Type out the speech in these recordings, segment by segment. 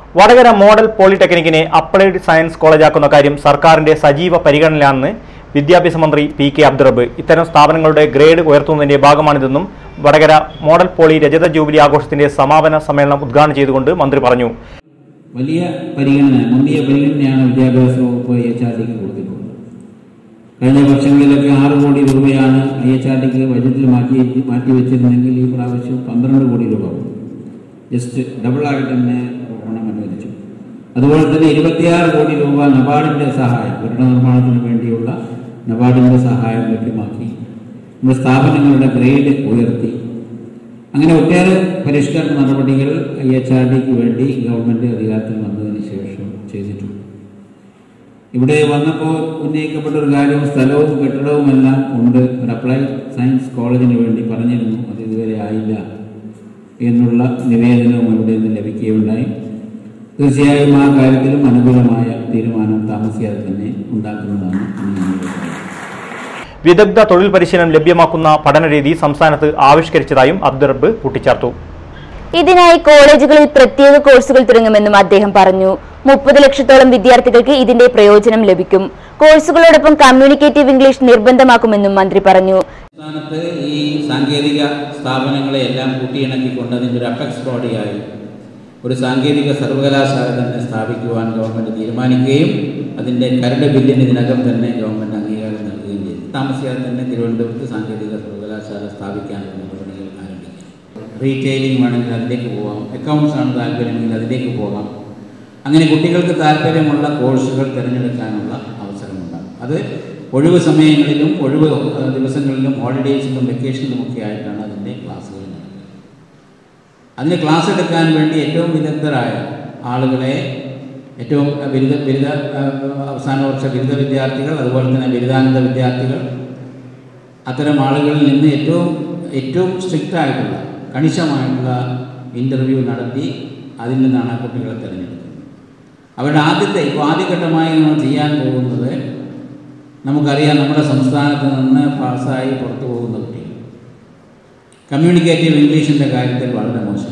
Vadakara model പോളിടെക്നിക്കിനെ applied science കോളേജാക്കുന്ന കാര്യം സർക്കാരിന്റെ സജീവ പരിഗണനയിലാണെന്ന് വിദ്യാഭ്യാസ മന്ത്രി പി.കെ. അബ്ദുറബ്ബ്. ഇത്തരം സ്ഥാപനങ്ങളുടെ ഗ്രേഡ് ഉയർത്തുന്നതിന്റെ ഭാഗമാണിതെന്നും വടകര മോഡൽ പോളി രജത ജൂബിലി ആഘോഷത്തിന്റെ സമാപന സമ്മേളനം ഉദ്ഘാടനം ചെയ്തുകൊണ്ട് മന്ത്രി പറഞ്ഞു. വലിയ പരിഗണനയാണ് വിദ്യാഭ്യാസ വകുപ്പ് IHRDക്ക് കൊടുത്തിട്ടുള്ളത്. കഴിഞ്ഞ വർഷങ്ങളിലൊക്കെ 6 കോടി രൂപയാണ് IHRDക്ക് ബജറ്റിൽ മാറ്റിവെച്ചിരുന്നെങ്കിൽ ഈ പ്രാവശ്യം 12 കോടി രൂപ ജസ്റ്റ് ഡബിളായിട്ട് തന്നെ പണം അനുവദിച്ചു. അതുപോലെ തന്നെ 26 കോടി രൂപ നബാർഡിന്റെ സഹായം, കെട്ടിട നിർമ്മാണത്തിന് വേണ്ടിയുള്ള നബാർഡിന്റെ സഹായം ലഭ്യമാക്കി. നമ്മുടെ സ്ഥാപനങ്ങളുടെ ഗ്രേഡ് ഉയർത്തി. അങ്ങനെ ഒട്ടേറെ പരിഷ്കരണ നടപടികൾ IHRDക്ക് വേണ്ടി ഗവൺമെന്റ് അധികാരത്തിൽ വന്നതിന് ശേഷം ചെയ്തിട്ടുണ്ട്. ഇവിടെ വന്നപ്പോൾ ഉന്നയിക്കപ്പെട്ട ഒരു കാര്യം, സ്ഥലവും കെട്ടിടവും എല്ലാം ഉണ്ട്. ഒരു അപ്ലൈഡ് സയൻസ് കോളേജിന് വേണ്ടി പറഞ്ഞിരുന്നു, അത് ഇതുവരെ ആയില്ല എന്നുള്ള നിവേദനവും ഇവിടെ നിന്ന് ലഭിക്കുകയുണ്ടായി. തീർച്ചയായും ആ കാര്യത്തിലും അനുകൂലമായ തീരുമാനം താമസിയാതെ തന്നെ ഉണ്ടാക്കുന്നതാണ്. വിദഗ്ധ തൊഴിൽ പരിശീലനം ലഭ്യമാക്കുന്ന പഠനരീതി സംസ്ഥാനത്ത് ആവിഷ്കരിച്ചതായും അബ്ദുറബ്ബ് കൂട്ടിച്ചേർത്തു. ഇതിനായി കോളേജുകളിൽ പ്രത്യേക കോഴ്സുകൾ തുടങ്ങുമെന്നും അദ്ദേഹം പറഞ്ഞു. 30 ലക്ഷത്തോളം വിദ്യാർത്ഥികൾക്ക് ഇതിന്റെ പ്രയോജനം ലഭിക്കും. കോഴ്സുകളോടൊപ്പം കമ്മ്യൂണിക്കേറ്റീവ് ഇംഗ്ലീഷ് നിർബന്ധമാക്കുമെന്നും മന്ത്രി പറഞ്ഞു. സംസ്ഥാനത്ത് ഈ സാങ്കേതിക സ്ഥാപനങ്ങളെ എല്ലാം കൂട്ടിയിണക്കിക്കൊണ്ട് അതിൻ്റെ ഒരു അപെക്സ് ബോഡിയായി ഒരു സാങ്കേതിക സർവകലാശാല തന്നെ സ്ഥാപിക്കുവാൻ ഗവൺമെൻറ് തീരുമാനിക്കുകയും അതിൻ്റെ കരട് ബില്ലിന് ഇതിനകം തന്നെ ഗവൺമെൻറ് അംഗീകാരം നൽകുകയും ചെയ്തു. താമസിയാതെ തന്നെ തിരുവനന്തപുരത്ത് സാങ്കേതിക സർവകലാശാല സ്ഥാപിക്കാനുള്ള നടപടികൾ ആരംഭിക്കും. റീറ്റെയിലിംഗ് വേണമെങ്കിൽ അതിലേക്ക് പോകാം, അക്കൗണ്ട്സ് ആണ് താല്പര്യമെങ്കിൽ അതിലേക്ക് പോകാം. അങ്ങനെ കുട്ടികൾക്ക് താല്പര്യമുള്ള കോഴ്സുകൾ തിരഞ്ഞെടുക്കാനുള്ള അവസരമുണ്ടാകും. അത് ഒഴിവ് സമയങ്ങളിലും ഒഴിവ് ദിവസങ്ങളിലും ഹോളിഡേയ്സിലും വെക്കേഷനിലും ഒക്കെ ആയിട്ടാണ് അതിൻ്റെ ക്ലാസ്സുകൾ നടക്കുന്നത്. അതിന് ക്ലാസ് എടുക്കാൻ വേണ്ടി ഏറ്റവും വിദഗ്ധരായ ആളുകളെ, ഏറ്റവും ബിരുദ അവസാന വർഷ ബിരുദ വിദ്യാർത്ഥികൾ, അതുപോലെ തന്നെ ബിരുദാനന്ത വിദ്യാർത്ഥികൾ, അത്തരം ആളുകളിൽ നിന്ന് ഏറ്റവും സ്ട്രിക്റ്റായിട്ടുള്ള കണിശമായിട്ടുള്ള ഇൻ്റർവ്യൂ നടത്തി അതിൽ നിന്നാണ് ആ കുട്ടികളെ തിരഞ്ഞെടുക്കുന്നത്. അവരുടെ ആദ്യഘട്ടമായി നമ്മൾ ചെയ്യാൻ പോകുന്നത്, നമുക്കറിയാം നമ്മുടെ സംസ്ഥാനത്ത് നിന്ന് പാസ്സായി പുറത്തു പോകുന്ന കുട്ടികൾ കമ്മ്യൂണിക്കേറ്റീവ് ഇംഗ്ലീഷിൻ്റെ കാര്യത്തിൽ വളരെ മോശമാണ്.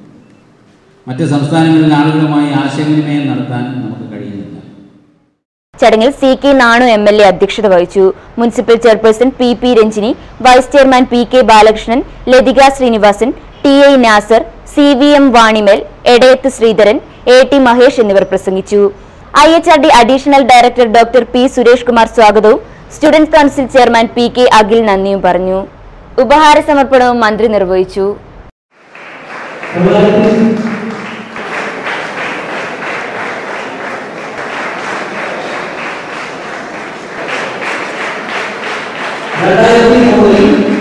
മറ്റ് സംസ്ഥാനങ്ങളിലെ ആളുകളുമായി ആശയവിനിമയം നടത്താൻ നമുക്ക് കഴിയുന്നില്ല. ചടങ്ങിൽ CK നാണു MLA അധ്യക്ഷത വഹിച്ചു. Municipal chairperson PP Ranjini, vice chairman PK Balakrishnan, Lathika Srinivasan, TI Nasar, CVM Vanimel, Edayath Sreedharan, AT Mahesh എന്നിവർ പ്രസംഗിച്ചു. IHRD additional director doctor P Suresh Kumar സ്വാഗതവും student council chairman PK Akhil നന്ദിയും പറഞ്ഞു. ഉപഹാര സമർപ്പണവും മന്ത്രി നിർവഹിച്ചു. Gracias.